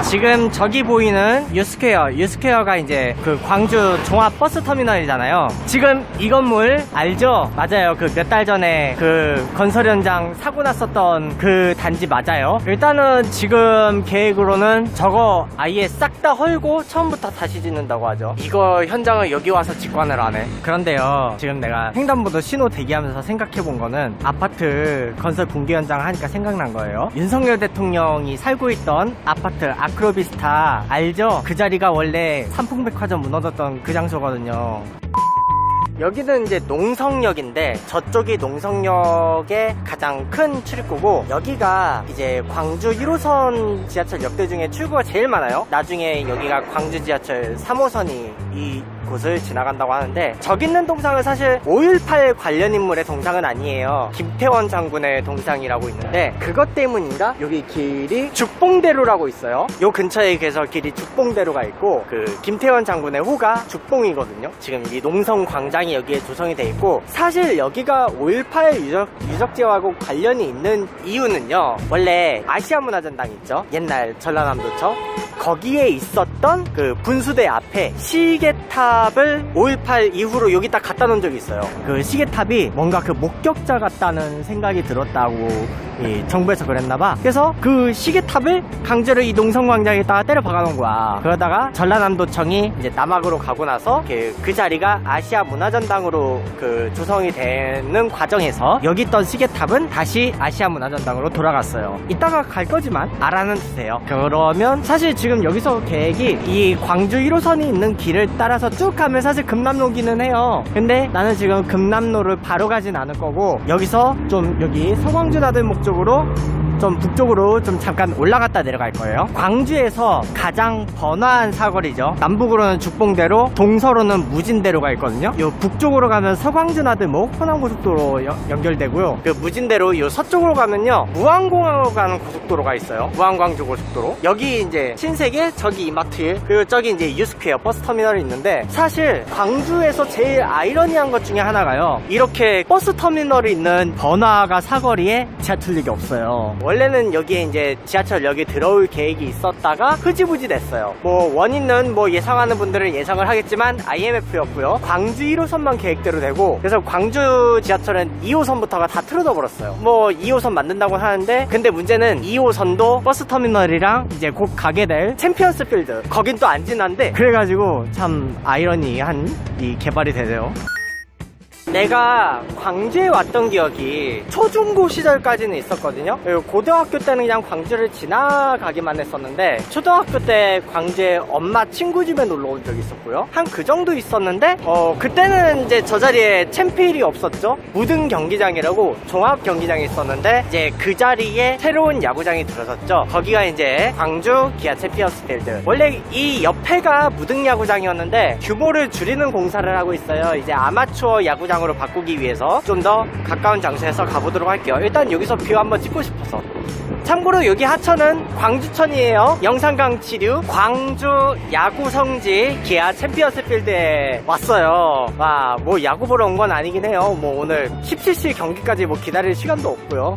지금 저기 보이는 유스퀘어가 이제 그 광주 종합버스터미널이잖아요. 지금 이 건물 알죠? 맞아요. 그 몇 달 전에 그 건설 현장 사고 났었던 그 단지 맞아요. 일단은 지금 계획으로는 저거 아예 싹 다 헐고 처음부터 다시 짓는다고 하죠. 이거 현장을 여기 와서 직관을 하네. 그런데요, 지금 내가 횡단보도 신호 대기하면서 생각해본 거는 아파트 건설 공개 현장 하니까 생각난 거예요. 윤석열 대통령이 살고 있던 아파트 아크로비스타 알죠? 그 자리가 원래 삼풍백화점 무너졌던 그 장소거든요. 여기는 이제 농성역인데 저쪽이 농성역의 가장 큰 출입구고, 여기가 이제 광주 1호선 지하철 역대 중에 출구가 제일 많아요. 나중에 여기가 광주 지하철 3호선이 이 곳을 지나간다고 하는데, 저기 있는 동상은 사실 5.18 관련 인물의 동상은 아니에요. 김태원 장군의 동상이라고 있는데, 그것 때문인가 여기 길이 죽봉대로라고 있어요. 요 근처에 그래서 길이 죽봉대로가 있고, 그 김태원 장군의 호가 죽봉이거든요. 지금 이 농성 광장이 여기에 조성이 돼 있고, 사실 여기가 5.18 유적지하고 관련이 있는 이유는요, 원래 아시아문화전당 있죠? 옛날 전라남도청 거기에 있었던 그 분수대 앞에 시계탑을 5.18 이후로 여기 딱 갖다 놓은 적이 있어요. 그 시계탑이 뭔가 그 목격자 같다는 생각이 들었다고 정부에서 그랬나봐. 그래서 그 시계탑을 강제로 이 농성광장에다가 때려 박아놓은 거야. 그러다가 전라남도청이 이제 남학으로 가고 나서 그 자리가 아시아문화전당으로 그 조성이 되는 과정에서 여기 있던 시계탑은 다시 아시아문화전당으로 돌아갔어요. 이따가 갈 거지만 알아는 두세요. 그러면 사실 지금 여기서 계획이 이 광주 1호선이 있는 길을 따라서 쭉 가면 사실 금남로기는 해요. 근데 나는 지금 금남로를 바로 가진 않을 거고, 여기서 좀 여기 서광주 나들목 쪽으로 좀 북쪽으로 좀 잠깐 올라갔다 내려갈 거예요. 광주에서 가장 번화한 사거리죠. 남북으로는 죽봉대로, 동서로는 무진대로가 있거든요. 요 북쪽으로 가면 서광주나들목 호남고속도로 연결되고요. 그 무진대로 요 서쪽으로 가면요, 무안공항으로 가는 고속도로가 있어요. 무안광주 고속도로. 여기 이제 신세계, 저기 이마트, 그리고 저기 이제 유스퀘어 버스터미널이 있는데, 사실 광주에서 제일 아이러니한 것 중에 하나가요, 이렇게 버스터미널이 있는 번화가 사거리에 지하철역이 없어요. 원래는 여기에 이제 지하철역이 들어올 계획이 있었다가 흐지부지 됐어요. 뭐 원인은 뭐 예상하는 분들은 예상을 하겠지만 IMF였고요. 광주 1호선만 계획대로 되고, 그래서 광주 지하철은 2호선부터가 다 틀어져 버렸어요. 뭐 2호선 만든다고 하는데, 근데 문제는 2호선도 버스터미널이랑 이제 곧 가게 될 챔피언스 필드, 거긴 또 안 지난데, 그래가지고 참 아이러니한 이 개발이 되네요. 내가 광주에 왔던 기억이 초중고 시절까지는 있었거든요. 그리고 고등학교 때는 그냥 광주를 지나가기만 했었는데, 초등학교 때 광주에 엄마 친구 집에 놀러 온 적이 있었고요. 한 그 정도 있었는데, 그때는 이제 저 자리에 챔필이 없었죠. 무등 경기장이라고 종합 경기장이 있었는데, 이제 그 자리에 새로운 야구장이 들어섰죠. 거기가 이제 광주 기아 챔피언스 필드. 원래 이 옆에가 무등 야구장이었는데 규모를 줄이는 공사를 하고 있어요. 이제 아마추어 야구장 으로 바꾸기 위해서 좀 더 가까운 장소에서 가보도록 할게요. 일단 여기서 뷰 한번 찍고 싶어서. 참고로 여기 하천은 광주천이에요. 영산강 지류 광주 야구 성지 기아 챔피언스 필드에 왔어요. 와, 뭐 야구 보러 온 건 아니긴 해요. 뭐 오늘 17시 경기까지 뭐 기다릴 시간도 없고요.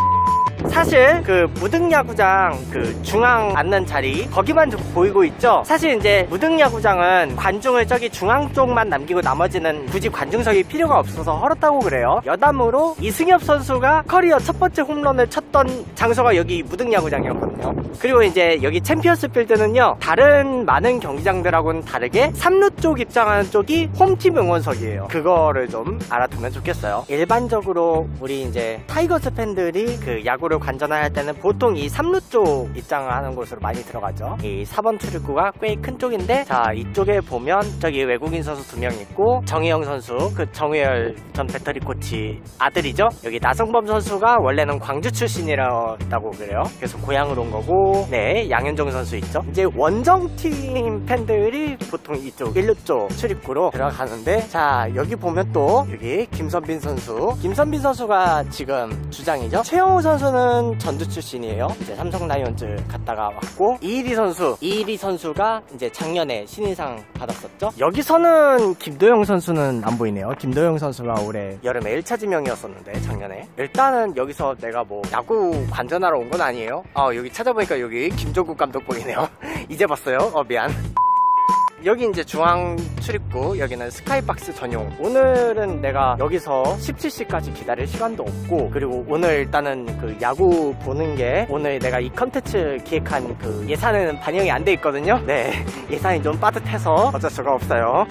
사실 그 무등야구장 그 중앙 앉는 자리 거기만 보이고 있죠. 사실 이제 무등야구장은 관중을 저기 중앙 쪽만 남기고 나머지는 굳이 관중석이 필요가 없어서 헐었다고 그래요. 여담으로 이승엽 선수가 커리어 첫 번째 홈런을 쳤던 장소가 여기 무등야구장이었거든요. 그리고 이제 여기 챔피언스 필드는요, 다른 많은 경기장들하고는 다르게 3루 쪽 입장하는 쪽이 홈팀 응원석이에요. 그거를 좀 알아두면 좋겠어요. 일반적으로 우리 이제 타이거스 팬들이 그 야구를 관전을 할 때는 보통 이 3루 쪽 입장을 하는 곳으로 많이 들어가죠. 이 4번 출입구가 꽤 큰 쪽인데, 자, 이쪽에 보면 저기 외국인 선수 2명 있고, 정혜영 선수, 그 정우열 전 배터리 코치 아들이죠. 여기 나성범 선수가 원래는 광주 출신이라고 그래요. 그래서 고향으로 온 거고, 네, 양현종 선수 있죠. 이제 원정팀 팬들이 보통 이쪽 1루 쪽 출입구로 들어가는데, 자, 여기 보면 또 여기 김선빈 선수가 지금 주장이죠. 최영우 선수는 선수는 전주 출신이에요. 이제 삼성 라이온즈 갔다가 왔고, 이일이 선수가 이제 작년에 신인상 받았었죠. 여기서는 김도영 선수는 안 보이네요. 김도영 선수가 올해 여름에 1차 지명이었었는데 작년에. 일단은 여기서 내가 뭐 야구 관전하러 온 건 아니에요. 여기 찾아보니까 여기 김종국 감독 보이네요. 이제 봤어요. 미안. 여기 이제 중앙 출입구, 여기는 스카이박스 전용. 오늘은 내가 여기서 17시까지 기다릴 시간도 없고, 그리고 오늘 일단은 그 야구 보는 게 오늘 내가 이 컨텐츠 기획한 그 예산에는 반영이 안 돼 있거든요. 네, 예산이 좀 빠듯해서 어쩔 수가 없어요.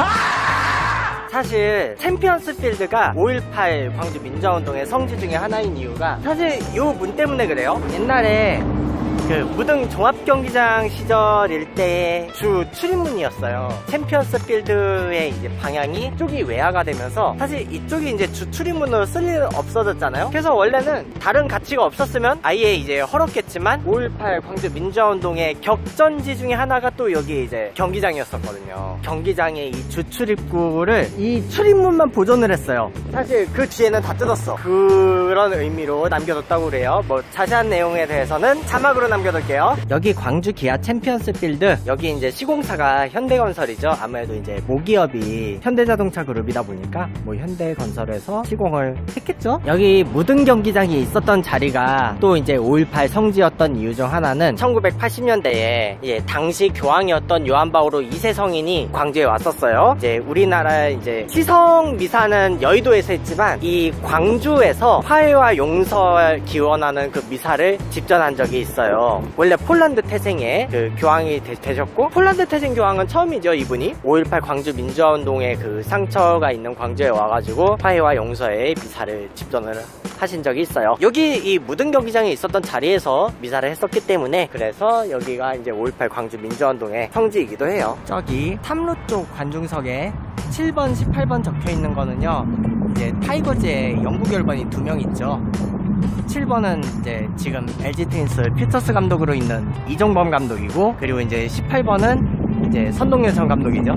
사실 챔피언스 필드가 5.18 광주 민주화운동의 성지 중에 하나인 이유가 사실 요 문 때문에 그래요. 옛날에 그 무등 종합경기장 시절일 때의 주 출입문이었어요. 챔피언스 필드의 이제 방향이 이쪽이 외야가 되면서 사실 이쪽이 이제 주 출입문으로 쓸 일 없어졌잖아요. 그래서 원래는 다른 가치가 없었으면 아예 이제 헐었겠지만 5.18 광주 민주화운동의 격전지 중에 하나가 또 여기 이제 경기장이었었거든요. 경기장의 이 주 출입구를 이 출입문만 보존을 했어요. 사실 그 뒤에는 다 뜯었어. 그런 의미로 남겨뒀다고 그래요. 뭐 자세한 내용에 대해서는 자막으로 남겨둘게요. 여기 광주 기아 챔피언스 필드, 여기 이제 시공사가 현대건설이죠. 아무래도 이제 모기업이 현대자동차 그룹이다 보니까 뭐 현대건설에서 시공을 했겠죠. 여기 무등 경기장이 있었던 자리가 또 이제 5.18 성지였던 이유 중 하나는 1980년대에 이제 당시 교황이었던 요한 바오로 2세 성인이 광주에 왔었어요. 이제 우리나라 이제 시성 미사는 여의도에서 했지만 이 광주에서 화해와 용서를 기원하는 그 미사를 집전한 적이 있어요. 원래 폴란드 태생의 그 교황이 되셨고, 폴란드 태생 교황은 처음이죠. 이분이 5.18 광주 민주화운동의 그 상처가 있는 광주에 와가지고 화해와 용서의 미사를 집전을 하신 적이 있어요. 여기 이 무등 경기장에 있었던 자리에서 미사를 했었기 때문에, 그래서 여기가 이제 5.18 광주 민주화운동의 성지이기도 해요. 저기 3루 쪽 관중석에 7번, 18번 적혀 있는 거는요, 이제 타이거즈의 영구 결번이 2명 있죠. 7번은 이제 지금 LG 트윈스 퓨처스 감독으로 있는 이종범 감독이고, 그리고 이제 18번은 이제 선동열 전 감독이죠.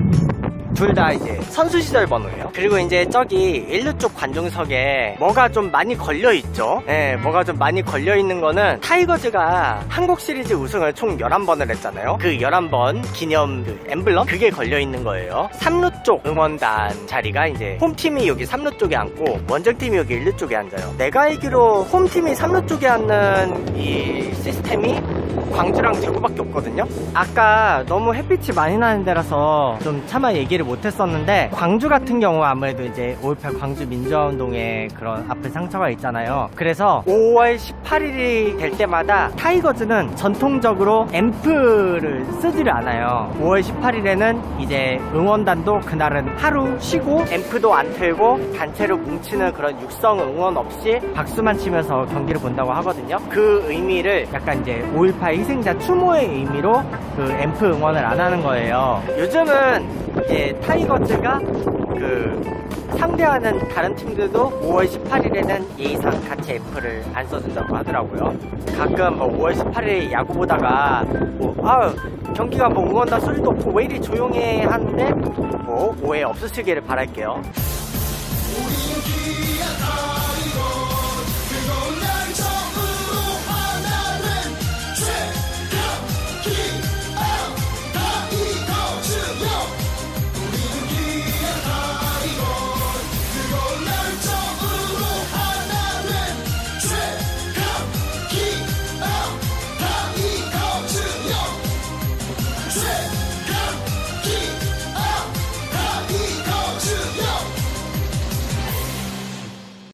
둘 다 이제 선수 시절 번호예요. 그리고 이제 저기 1루 쪽 관중석에 뭐가 좀 많이 걸려있죠. 네, 뭐가 좀 많이 걸려있는 거는 타이거즈가 한국 시리즈 우승을 총 11번을 했잖아요. 그 11번 기념 그 엠블럼? 그게 걸려있는 거예요. 3루 쪽 응원단 자리가 이제 홈팀이 여기 3루 쪽에 앉고 원정팀이 여기 1루 쪽에 앉아요. 내가 알기로 홈팀이 3루 쪽에 앉는 이 시스템이 광주랑 대구밖에 없거든요. 아까 너무 햇빛이 많이 나는 데라서 좀 차마 얘기를 못했었는데, 광주 같은 경우 아무래도 이제 5.18 광주 민주화운동에 그런 아픈 상처가 있잖아요. 그래서 5월 18일이 될 때마다 타이거즈는 전통적으로 앰프를 쓰지를 않아요. 5월 18일에는 이제 응원단도 그날은 하루 쉬고 앰프도 안 틀고 단체로 뭉치는 그런 육성 응원 없이 박수만 치면서 경기를 본다고 하거든요. 그 의미를 약간 이제 5.18 희생자 추모의 의미로 그 앰프 응원을 안 하는 거예요. 요즘은 이제 타이거즈가 그 상대하는 다른 팀들도 5월 18일에는 예의상 같이 앰프를 안 써준다고 하더라고요. 가끔 뭐 5월 18일에 야구 보다가 뭐 경기가 뭐 응원단 소리도 없고 왜 이리 조용해 하는데 뭐 오해 없으시기를 바랄게요.